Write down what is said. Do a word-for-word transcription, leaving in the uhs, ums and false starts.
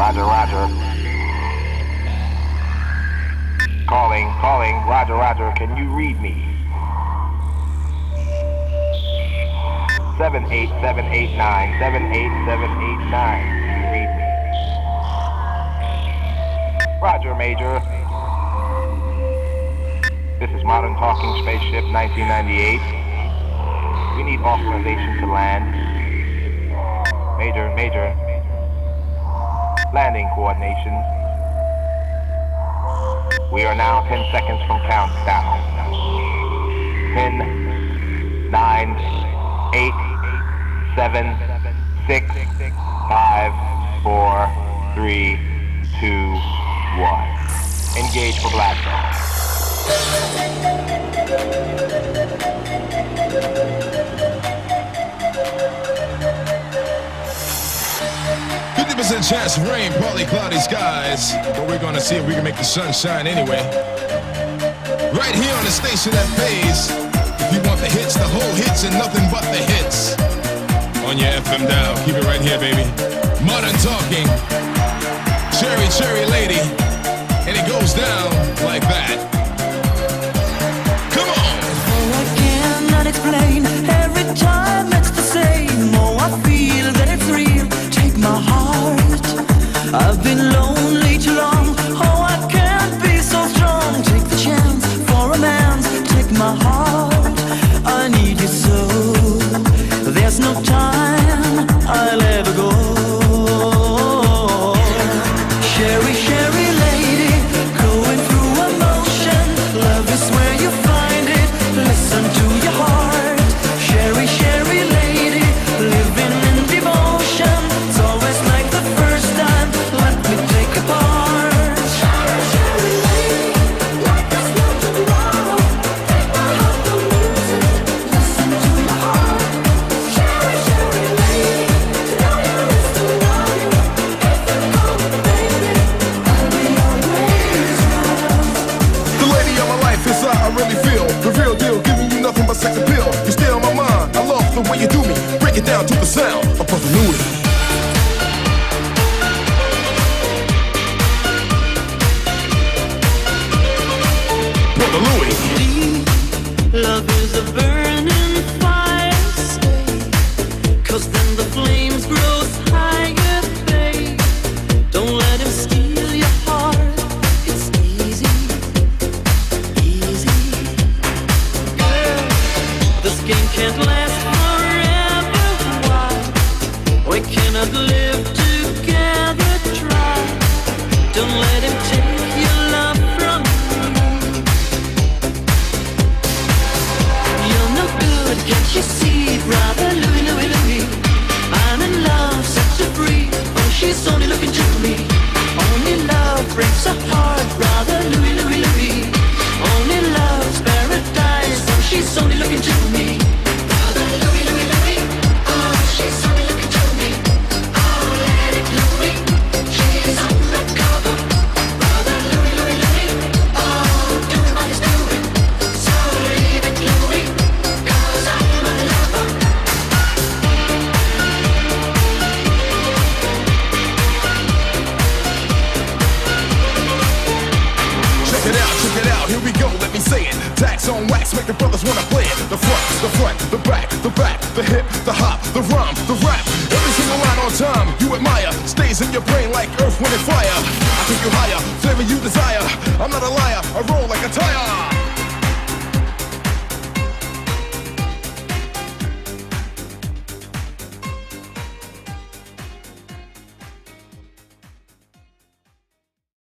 Roger, roger. Calling, calling, roger, roger. Can you read me? Seven eight seven eight nine, seven eight seven eight nine. Can you read me? Roger, Major. This is Modern Talking Spaceship nineteen ninety-eight. We need authorization to land. Major, Major. Landing coordination. We are now ten seconds from countdown. ten, nine, eight, seven, six, five, four, three, two, one. Engage for blast off. fifty percent chance of rain, partly cloudy skies, but we're gonna see if we can make the sun shine anyway. Right here on the station that pays. If you want the hits, the whole hits and nothing but the hits. On your F M dial, keep it right here, baby. Modern Talking, Cherry Cherry Lady, and it goes down like that. Come on! Oh, I cannot explain. Every time it's the same. Oh, I feel that it's real. Take my heart. I've been lonely too long. Oh, I can't be so strong. Take the chance for a man's. Take my heart. I need you so. There's no time I'll ever go. Sherry, Sherry lady, going through emotion. Love is where you find it. Listen to your heart. Sherry, Sherry lady, living in devotion. It's always like the first time. Let me take a part. Sherry, Sherry lady, like there's no tomorrow. Take my heart, don't lose it. Listen to your heart. Sherry, Sherry lady, know you is to know you. If you call me baby, I'll be always yours. The lady of my life is how I really feel. The real deal, giving you nothing but sex appeal. You stay on my mind, I love the way you do me. Break it down to the sound of Brother Louie. Brother Louie. Love is a burning fire, stay. Cause then the flames grow higher, babe. Don't let him steal your heart. It's easy, easy. Girl, this game can't last forever. Why? We cannot live together, try. Don't let him take your love from me. You're no good, can't you see? Brother Louie, Louie, Louie, I'm in love, set you free. Oh, she's only looking to me. Only love breaks a heart. Brother Louie, Louie, Louie, only love's paradise. Oh, she's only looking to me. Brother Louie, Louie, Louie, oh, she's only looking to me. Oh, let it Louie, she's undercover. Brother Louie, Louie, Louie, oh, doing what he's doing. So leave it Louie, cause I'm a lover. Check it out, check it out, here we go, let me say it. Tax on wax, make the brothers wanna play it. The front, the front, the back, the back, the hip, the hop, the rhyme, the rap. Every single line on time, you admire. Stays in your brain like earth, wind, and fire. I take you higher, flavor you desire. I'm not a